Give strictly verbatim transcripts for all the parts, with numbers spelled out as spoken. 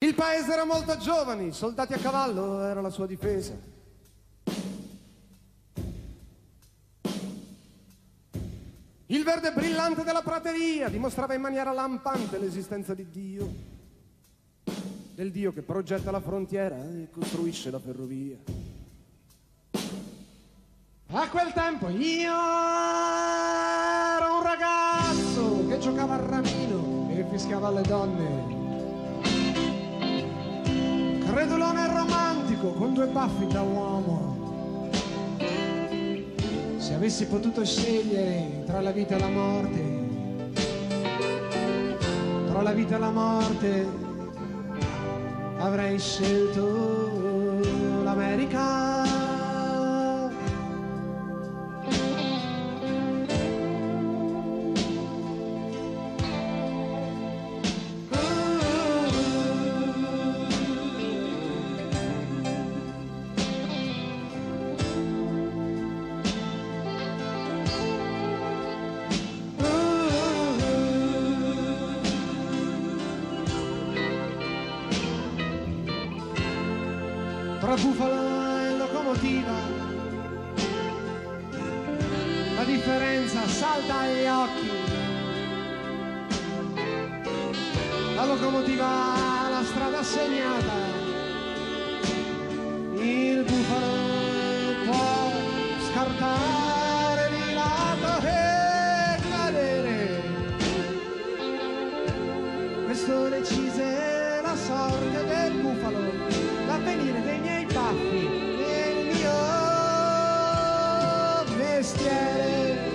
Il paese era molto giovane, soldati a cavallo era la sua difesa. Il verde brillante della prateria dimostrava in maniera lampante l'esistenza di Dio, del Dio che progetta la frontiera e costruisce la ferrovia. A quel tempo io ero un ragazzo che giocava al ramino e fischiava alle donne. Credulone romantico con due baffi da uomo. Se avessi potuto scegliere tra la vita e la morte, tra la vita e la morte, avrei scelto l'America. Tra bufala e locomotiva la differenza salta agli occhi. La locomotiva ha la strada segnata, il bufalo può scartare di lato e cadere. Questo decise la sorte del bufalo, l'avvenire dei miei baffi e il mio mestiere.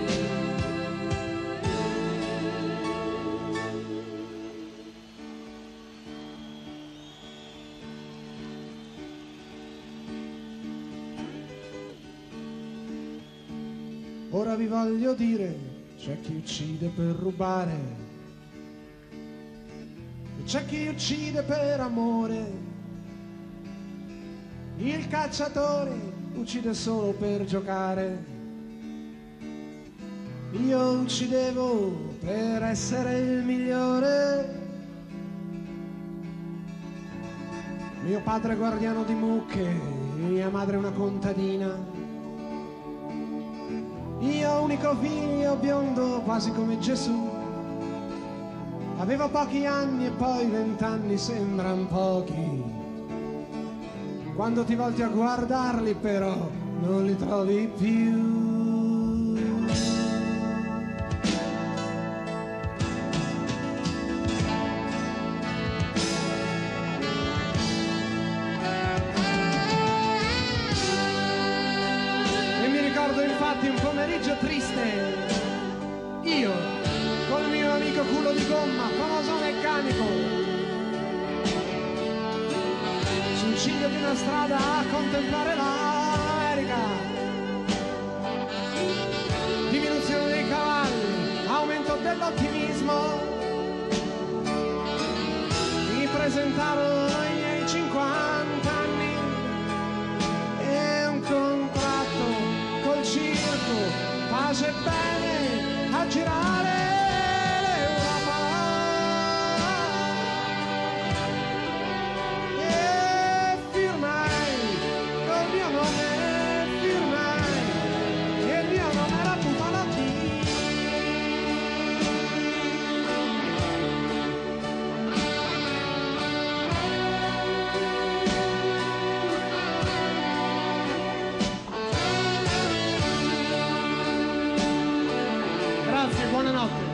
Ora vi voglio dire, c'è chi uccide per rubare, c'è chi uccide per amore. Il cacciatore uccide solo per giocare. Io uccidevo per essere il migliore. Mio padre è guardiano di mucche, mia madre è una contadina. Io unico figlio biondo quasi come Gesù. Avevo pochi anni e poi vent'anni sembran pochi. Quando ti volti a guardarli però non li trovi più. E mi ricordo infatti un pomeriggio triste, io col mio amico culo di gomma, famoso meccanico, sul ciglio di una strada a contemplare l'America. Diminuzione dei cavalli, aumento dell'ottimismo. Mi presentarono i miei cinquanta anni e un contratto col circo, pace e bene a girare. Grazie, buonanotte.